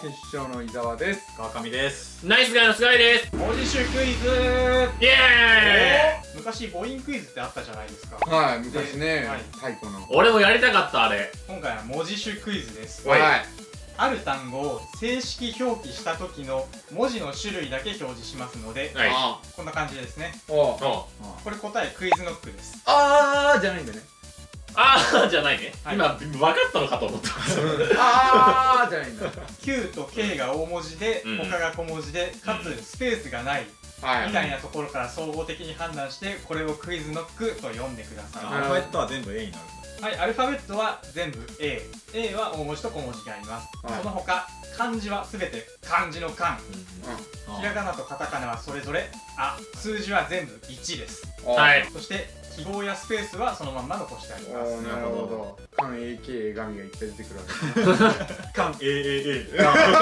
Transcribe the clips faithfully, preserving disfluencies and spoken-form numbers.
選手長の伊沢です。 川上です。 ナイスガイの菅井です。 文字集クイズ。 イエーイ。 昔母音クイズってあったじゃないですか。 はい、昔ね、 はい太鼓の。 俺もやりたかったあれ。 今回は文字集クイズです。 はい。 ある単語を正式表記した時の文字の種類だけ表示しますので、 はい。 こんな感じですね。 お。 おこれ答えクイズノックです。 あーじゃないんだね。 あーじゃないね。 はい今分かったのかと思った。 あーじゃないんだ。 Q と K が大文字で、 うん他が小文字で、かつスペースがないはい。 みたいなところから総合的に判断してこれをクイズノックと読んでください。 アルファベットは全部 A になるんだ。 はい、アルファベットは全部 A。A は大文字と小文字があります。 はいその他、漢字はすべて漢字の漢。ひらがなとカタカナはそれぞれあ。数字は全部いちです。 はい。 そして記号やスペースはそのまんま残してあります。 おー、なるほど。カン エーケー 神がいっぱい出てくるわけだ。 カン エーエーエー。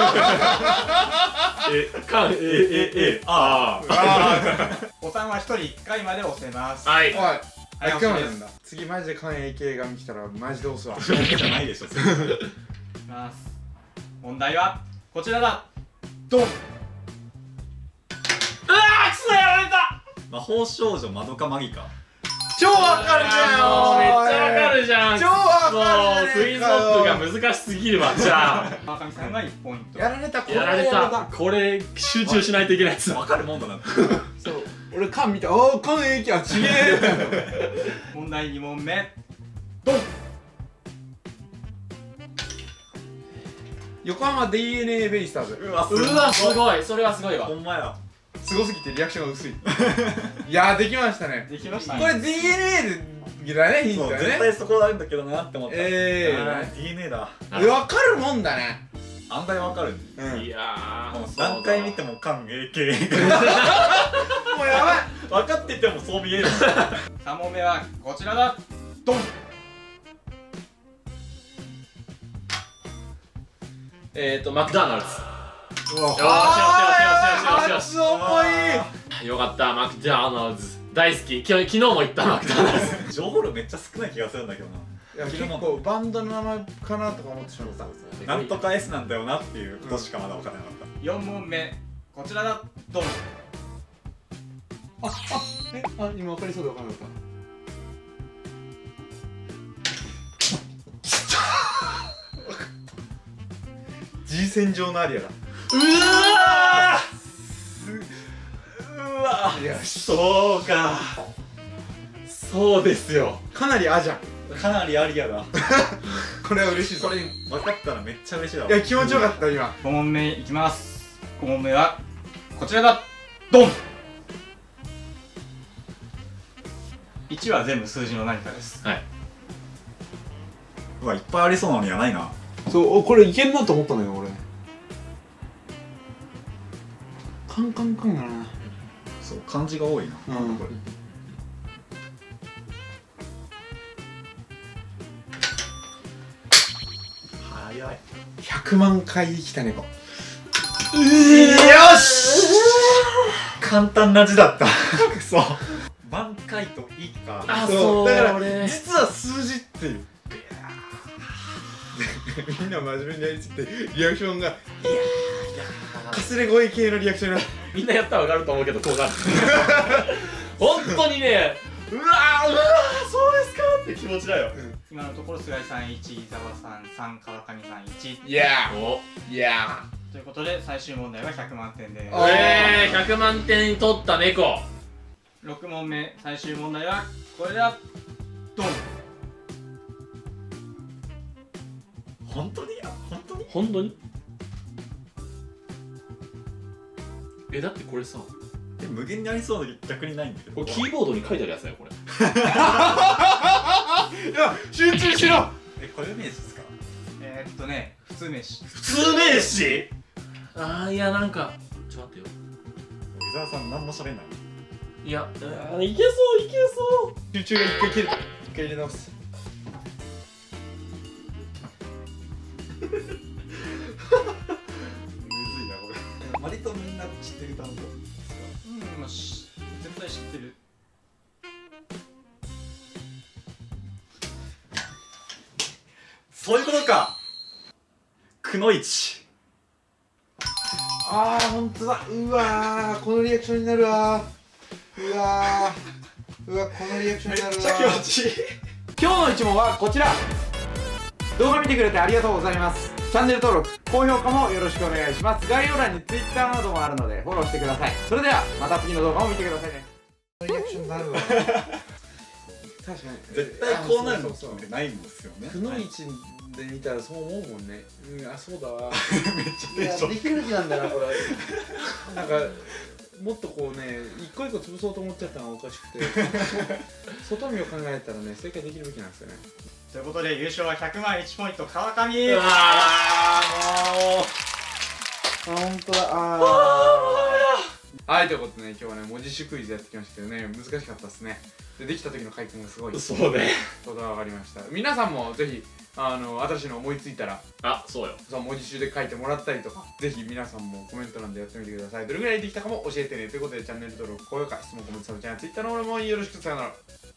え、かん、え、え、え、あー。 ボタンはひとりいっかいまで押せます。 はい。 はい。 はいあ、今日押しですなんだ。次マジでカン エーケー 神来たらマジで押すわ。 じゃないでしょ。 いきます。問題はこちらだ。ドン。 うわー、くそやられた。 魔法少女まどかマギカ。 超わかるじゃんよ。 めっちゃわかるじゃん。 超わかるじゃねえかよ。 そう、クイズノックが難しすぎるわ。じゃあ。 川上さんがいちポイント。 やられた。これやられた。これ集中しないといけないやつ。 わかるもんだな。 そう。俺カン見た。あーカン エーケー あちげえ。 問題に問目。ドン。 横浜 ディーエヌエー ベイスターズ。 うわ、 うわ、すごい。それはすごいわほ。んまや。 すごすぎてリアクションが薄い。いやーできましたね。 できましたね。 これ ディーエヌエー だね、ヒントそう、 ね。 絶対そこなんだけどなって思った。 えあー ディーエヌエー だ。 えわかるもんだね。 案外わかる。 うん。 いやー、 何回見てもカン エーケー。 もうやばい。 分かっててもそう見える。 さん問目はこちらだ。ドン。 えーと、マクドナルズ。 うわよしよしよしよしよしよし熱重い。 よかった、マクドナルズ。大好き。き昨日も行ったマクドナルズ。 情報量めっちゃ少ない気がするんだけどな。 いや結構バンドの名前かなとか思ってしまった。 なんとか S なんだよなっていうことしかまだ分からなかっよん問目こちらだ。ドン。 あ、あ、え、あ、今わかりそうでわからなかった。G 線上のアリアだ。 うわた。うわよし。 そうか。 そうですよ。 かなりあじゃん。 かなりアリアだ。 これは嬉しいぞ。 これ分かったらめっちゃ嬉しいだいや気持ちよかった今。 ご問目いきます。ご問目はこちらだ。ドン。いちは全部数字の何かです。 はい。 うわ、いっぱいありそうなのにはないな。 そう、これいけんなと思ったのよ俺。カンカンカンだな。 そう、漢字が多いな。 うん。 早い。 ひゃくまん回生きた猫。 よし。簡単な字だった。くそ。挽回といいか。 あ、 そうそう、 だから俺。 実は数字っていう。みんな真面目にやりつつってリアクションがかすれ声系のリアクションになってみんなやったらわかると思うけど、こうなる。本当にね、うわー、うわー、そうですかって気持ちだよ。 今のところ菅井さんいち、伊沢さんさん、川上さんいちいやおいやということで最終問題はひゃくまんてんです。 あえー、ひゃくまんてん取った猫。 ろく問目最終問題はこれだ。ドン。 本当にや、本当に。 本当にえ、だってこれさ、 え、無限にありそうで逆にないんだけど。 これキーボードに書いてあるやつだよ、これ。 いや集中しろ。 え、これ名詞ですか。 えー、っとね普通名詞。 普通名詞。あー、いや、なんか、ちょっと待ってよ。 伊沢さん何も喋んない。 いや、あー、いけそういけそう。 集中が一回切れた。一回入れ直す。 むずいなこれ。割とみんな知ってる単語。 うん、まあ、し絶対知ってる。 そういうことか。くのいち。 あーほんとだ。うわーこのリアクションになるわー。うわーうわこのリアクションになるわー。 めっちゃ気持ちいい。 今日の一問はこちら。動画見てくれてありがとうございます。チャンネル登録高評価もよろしくお願いします。概要欄に Twitter などもあるのでフォローしてください。それではまた次の動画を見てくださいね。リアクションになるわ確かに絶対こうなるのっそうそうてないんですよね。 くのいちで見たらそう思うもんね。うんあそうだわめっちゃテンション。 できる気なんだなこれなんかもっとこうね一個一個潰そうと思っちゃったのがおかしくて外見を考えたらね正解できるべきなんですよね。 ということで優勝はひゃくまんいちポイント川上。 うわーもうあ本当だあはいということでね今日はね文字集クイズやってきましたけどね難しかったですね。でできた時の回答がすごいそうねことが分かりました。皆さんもぜひあの新しいの思いついたらあそうよそう文字集で書いてもらったりとかぜひ皆さんもコメント欄でやってみてください。どれぐらいできたかも教えてねということでチャンネル登録高評価質問コメントサブチャンネル Twitter の方もよろしくさよなら。